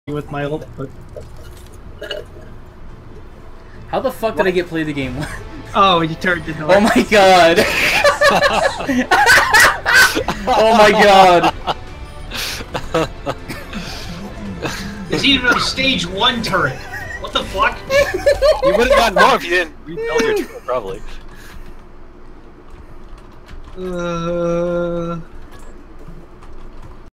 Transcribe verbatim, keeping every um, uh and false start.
with my ult, but... How the fuck what? did I get play the game? Oh, you turned into Oh my god! Oh my god! It's even a stage one turret. What the fuck? You would have gotten more if you didn't rebuild your turret, probably. Uh...